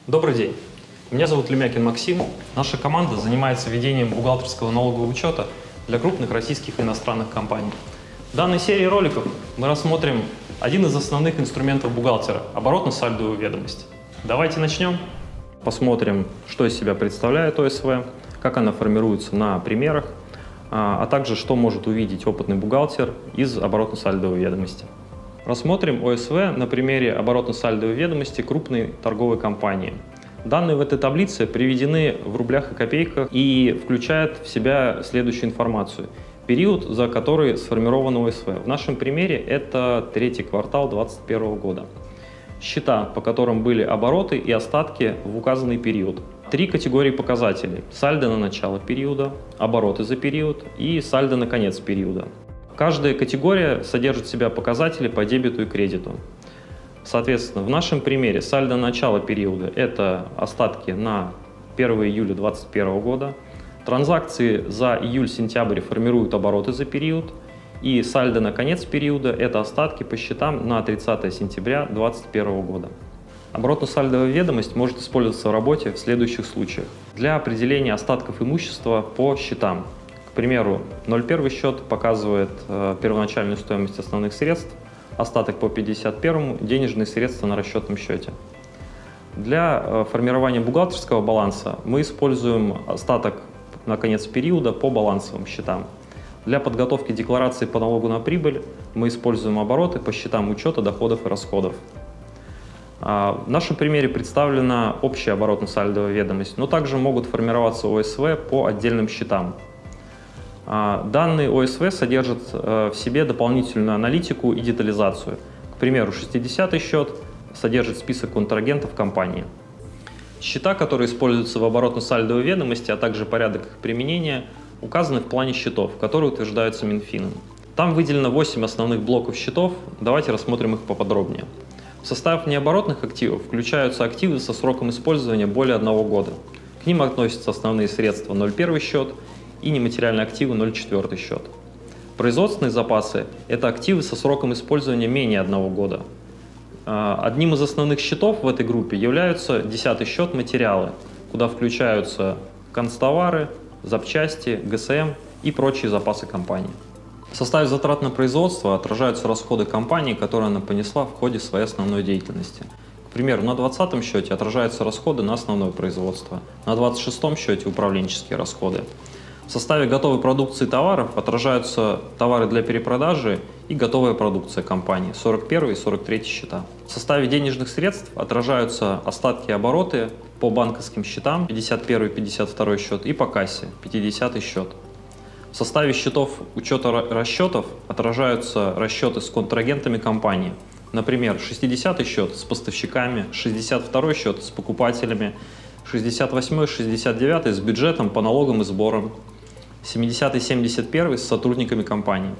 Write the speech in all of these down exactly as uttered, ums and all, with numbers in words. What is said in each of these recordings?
Добрый день. Меня зовут Лемякин Максим. Наша команда занимается ведением бухгалтерского налогового учета для крупных российских и иностранных компаний. В данной серии роликов мы рассмотрим один из основных инструментов бухгалтера – оборотно-сальдовую ведомость. Давайте начнем. Посмотрим, что из себя представляет О С В, как она формируется на примерах, а также что может увидеть опытный бухгалтер из оборотно-сальдовой ведомости. Рассмотрим О С В на примере оборотно-сальдовой ведомости крупной торговой компании. Данные в этой таблице приведены в рублях и копейках и включают в себя следующую информацию. Период, за который сформировано О С В. В нашем примере это третий квартал две тысячи двадцать первого года. Счета, по которым были обороты и остатки в указанный период. Три категории показателей. Сальдо на начало периода, обороты за период и сальдо на конец периода. Каждая категория содержит в себя показатели по дебету и кредиту. Соответственно, в нашем примере сальдо начала периода – это остатки на первое июля две тысячи двадцать первого года. Транзакции за июль-сентябрь формируют обороты за период. И сальдо на конец периода – это остатки по счетам на тридцатое сентября две тысячи двадцать первого года. Оборотно-сальдовая ведомость может использоваться в работе в следующих случаях. Для определения остатков имущества по счетам. К примеру, ноль первый счет показывает э, первоначальную стоимость основных средств, остаток по пятьдесят первому – денежные средства на расчетном счете. Для э, формирования бухгалтерского баланса мы используем остаток на конец периода по балансовым счетам. Для подготовки декларации по налогу на прибыль мы используем обороты по счетам учета доходов и расходов. В нашем примере представлена общая оборотно-сальдовая ведомость, но также могут формироваться О С В по отдельным счетам. Данные О С В содержат в себе дополнительную аналитику и детализацию. К примеру, шестидесятый счет содержит список контрагентов компании. Счета, которые используются в оборотно-сальдовой ведомости, а также порядок их применения, указаны в плане счетов, которые утверждаются Минфином. Там выделено восемь основных блоков счетов, давайте рассмотрим их поподробнее. В состав необоротных активов включаются активы со сроком использования более одного года. К ним относятся основные средства ноль первый счет и нематериальные активы ноль четвертый счет. Производственные запасы – это активы со сроком использования менее одного года. Одним из основных счетов в этой группе являются десятый счет материалы, куда включаются канцтовары, запчасти, Г С М и прочие запасы компании. В составе затрат на производство отражаются расходы компании, которые она понесла в ходе своей основной деятельности. К примеру, на двадцатом счете отражаются расходы на основное производство, на двадцать шестом счете управленческие расходы. В составе готовой продукции товаров отражаются товары для перепродажи и готовая продукция компании, сорок первый и сорок третий счета. В составе денежных средств отражаются остатки и обороты по банковским счетам, пятьдесят первый и пятьдесят второй счет, и по кассе, пятидесятый счет. В составе счетов учета расчетов отражаются расчеты с контрагентами компании. Например, шестидесятый счет с поставщиками, шестьдесят второй счет с покупателями, шестьдесят восьмой и шестьдесят девятый с бюджетом по налогам и сборам, семидесятый и семьдесят первый с сотрудниками компании.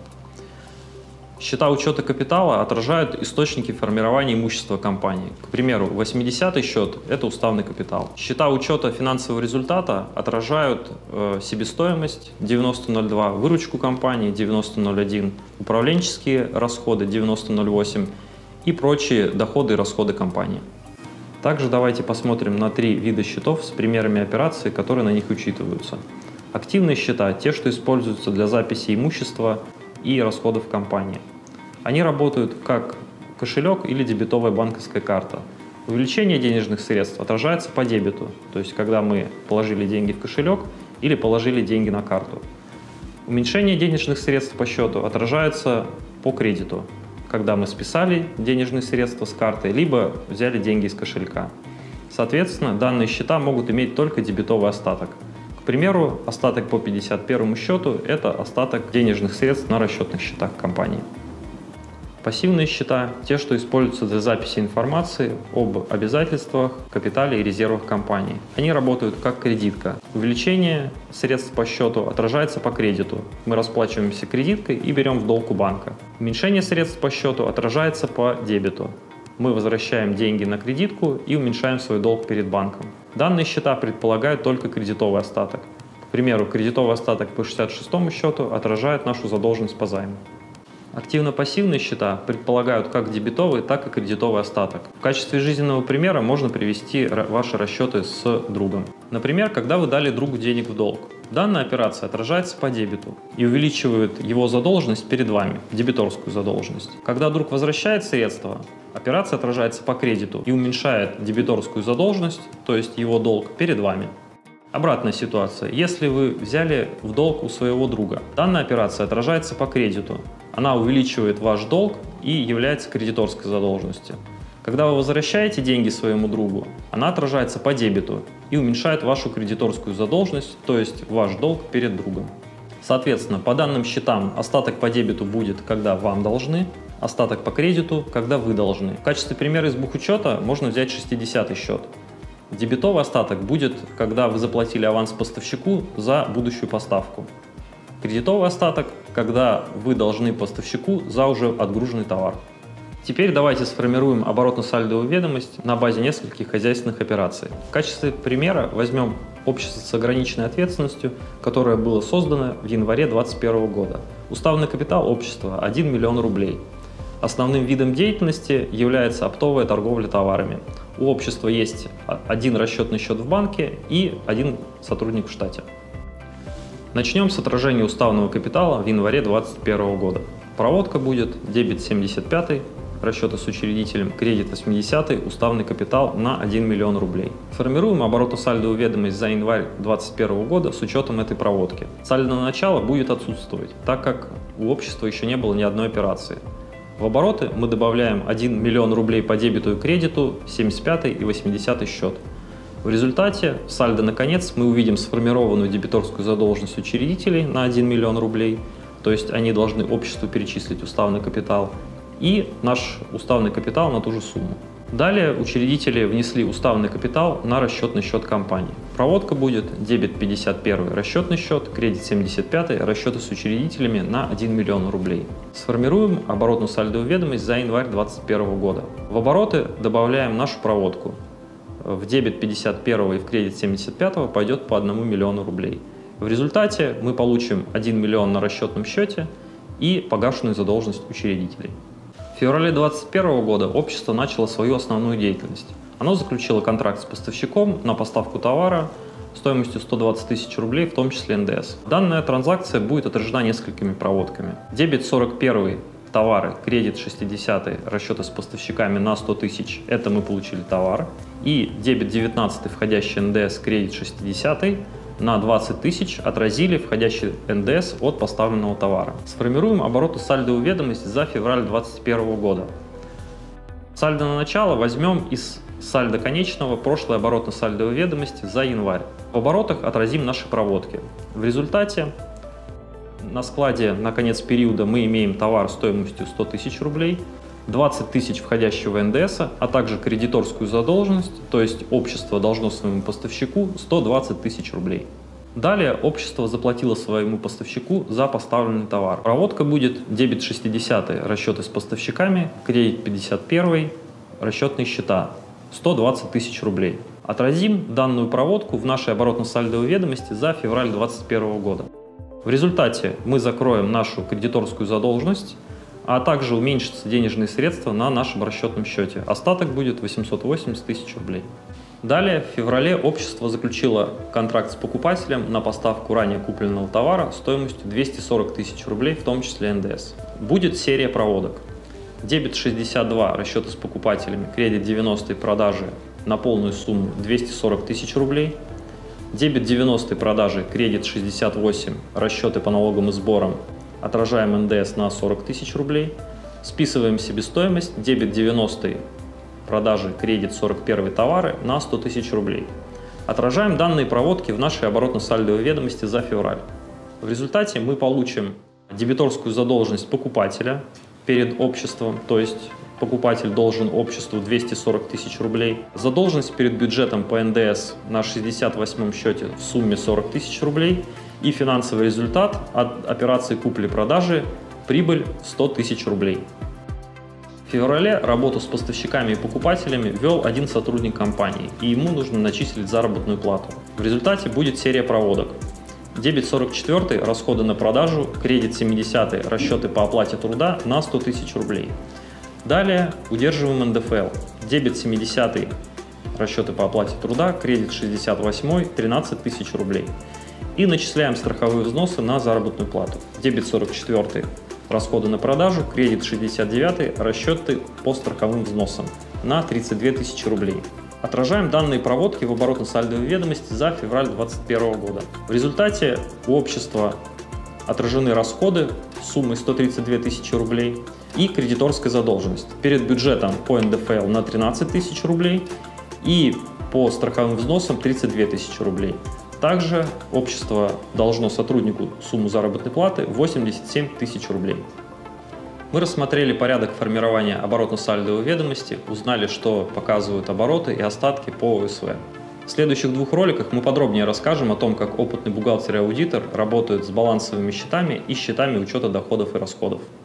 Счета учета капитала отражают источники формирования имущества компании. К примеру, восьмидесятый счет – это уставный капитал. Счета учета финансового результата отражают э, себестоимость девяносто ноль два, выручку компании девяносто ноль один, управленческие расходы девяносто ноль восемь и прочие доходы и расходы компании. Также давайте посмотрим на три вида счетов с примерами операций, которые на них учитываются. Активные счета – те, что используются для записи имущества и расходов компании. Они работают как кошелек или дебетовая банковская карта. Увеличение денежных средств отражается по дебету, то есть когда мы положили деньги в кошелек или положили деньги на карту. Уменьшение денежных средств по счету отражается по кредиту, когда мы списали денежные средства с карты, либо взяли деньги из кошелька. Соответственно, данные счета могут иметь только дебетовый остаток. К примеру, остаток по пятьдесят первому счету – это остаток денежных средств на расчетных счетах компании. Пассивные счета – те, что используются для записи информации об обязательствах, капитале и резервах компании. Они работают как кредитка. Увеличение средств по счету отражается по кредиту. Мы расплачиваемся кредиткой и берем в долг у банка. Уменьшение средств по счету отражается по дебету. Мы возвращаем деньги на кредитку и уменьшаем свой долг перед банком. Данные счета предполагают только кредитовый остаток. К примеру, кредитовый остаток по шестьдесят шестому счету отражает нашу задолженность по займу. Активно-пассивные счета предполагают как дебетовый, так и кредитовый остаток. В качестве жизненного примера можно привести ваши расчеты с другом. Например, когда вы дали другу денег в долг. Данная операция отражается по дебету и увеличивает его задолженность перед вами, дебиторскую задолженность. Когда друг возвращает средства, операция отражается по кредиту и уменьшает дебиторскую задолженность, то есть его долг перед вами. Обратная ситуация. Если вы взяли в долг у своего друга, данная операция отражается по кредиту. Она увеличивает ваш долг и является кредиторской задолженностью. Когда вы возвращаете деньги своему другу, она отражается по дебету и уменьшает вашу кредиторскую задолженность, то есть ваш долг перед другом. Соответственно, по данным счетам остаток по дебету будет, когда вам должны, остаток по кредиту, когда вы должны. В качестве примера из бухучета можно взять шестидесятый счет. Дебетовый остаток будет, когда вы заплатили аванс поставщику за будущую поставку. Кредитовый остаток, когда вы должны поставщику за уже отгруженный товар. Теперь давайте сформируем оборотно-сальдовую ведомость на базе нескольких хозяйственных операций. В качестве примера возьмем общество с ограниченной ответственностью, которое было создано в январе две тысячи двадцать первого года. Уставный капитал общества – один миллион рублей. Основным видом деятельности является оптовая торговля товарами. У общества есть один расчетный счет в банке и один сотрудник в штате. Начнем с отражения уставного капитала в январе две тысячи двадцать первого года. Проводка будет дебет семьдесят пятый, расчеты с учредителем, кредит восьмидесятый, уставный капитал на один миллион рублей. Формируем оборотно-сальдовую ведомость за январь две тысячи двадцать первого года с учетом этой проводки. Сальдо на начало будет отсутствовать, так как у общества еще не было ни одной операции. В обороты мы добавляем один миллион рублей по дебету и кредиту, семьдесят пятый и восьмидесятый счет. В результате в сальдо наконец мы увидим сформированную дебиторскую задолженность учредителей на один миллион рублей, то есть они должны обществу перечислить уставный капитал, и наш уставный капитал на ту же сумму. Далее учредители внесли уставный капитал на расчетный счет компании. Проводка будет дебет пятьдесят первый расчетный счет, кредит семьдесят пятый, расчеты с учредителями на один миллион рублей. Сформируем оборотную сальдовую ведомость за январь две тысячи двадцать первого года. В обороты добавляем нашу проводку. В дебет пятьдесят первого и в кредит семьдесят пятого пойдет по одному миллиону рублей. В результате мы получим один миллион на расчетном счете и погашенную задолженность учредителей. В феврале две тысячи двадцать первого года общество начало свою основную деятельность. Оно заключило контракт с поставщиком на поставку товара стоимостью сто двадцать тысяч рублей, в том числе эн дэ эс. Данная транзакция будет отражена несколькими проводками. Дебет сорок первый товары, кредит шестидесятый, расчеты с поставщиками на сто тысяч, это мы получили товар. И дебет девятнадцатый, входящий эн дэ эс, кредит шестидесятый, на двадцать тысяч отразили входящий эн дэ эс от поставленного товара. Сформируем оборотно-сальдовую ведомость за февраль две тысячи двадцать первого года. Сальдо на начало возьмем из сальдо конечного прошлой оборотно-сальдовой ведомости за январь. В оборотах отразим наши проводки. В результате на складе на конец периода мы имеем товар стоимостью сто тысяч рублей, двадцать тысяч входящего эн дэ эс, а также кредиторскую задолженность, то есть общество должно своему поставщику сто двадцать тысяч рублей. Далее общество заплатило своему поставщику за поставленный товар. Проводка будет дебет шестидесятый, расчеты с поставщиками, кредит пятьдесят первый, расчетные счета сто двадцать тысяч рублей. Отразим данную проводку в нашей оборотно-сальдовой ведомости за февраль две тысячи двадцать первого года. В результате мы закроем нашу кредиторскую задолженность, а также уменьшатся денежные средства на нашем расчетном счете. Остаток будет восемьсот восемьдесят тысяч рублей. Далее в феврале общество заключило контракт с покупателем на поставку ранее купленного товара стоимостью двести сорок тысяч рублей, в том числе эн дэ эс. Будет серия проводок. Дебет шестьдесят два, расчеты с покупателями, кредит девяностый, продажи на полную сумму двести сорок тысяч рублей. Дебет девяностый, продажи, кредит шестьдесят восемь, расчеты по налогам и сборам, отражаем эн дэ эс на сорок тысяч рублей. Списываем себестоимость, дебет девяностый, продажи, кредит сорок первый, товары на сто тысяч рублей. Отражаем данные проводки в нашей оборотно-сальдовой ведомости за февраль. В результате мы получим дебиторскую задолженность покупателя перед обществом, то есть покупатель должен обществу двести сорок тысяч рублей, задолженность перед бюджетом по эн дэ эс на шестьдесят восьмом счете в сумме сорок тысяч рублей и финансовый результат от операции купли-продажи прибыль сто тысяч рублей. В феврале работу с поставщиками и покупателями вел один сотрудник компании, и ему нужно начислить заработную плату. В результате будет серия проводок. Дебет сорок четыре, расходы на продажу, кредит семьдесят, расчеты по оплате труда на сто тысяч рублей. Далее удерживаем эн дэ эф эл. Дебет семьдесят, расчеты по оплате труда, кредит шестьдесят восемь, тринадцать тысяч рублей. И начисляем страховые взносы на заработную плату. Дебет сорок четыре, расходы на продажу, кредит шестьдесят девять, расчеты по страховым взносам на тридцать две тысячи рублей. Отражаем данные проводки в оборотно-сальдовой ведомости за февраль две тысячи двадцать первого года. В результате у общества отражены расходы суммой сто тридцать две тысячи рублей и кредиторская задолженность перед бюджетом по эн дэ эф эл на тринадцать тысяч рублей и по страховым взносам тридцать две тысячи рублей. Также общество должно сотруднику сумму заработной платы восемьдесят семь тысяч рублей. Мы рассмотрели порядок формирования оборотно-сальдовой ведомости, узнали, что показывают обороты и остатки по о эс вэ. В следующих двух роликах мы подробнее расскажем о том, как опытный бухгалтер и аудитор работают с балансовыми счетами и счетами учета доходов и расходов.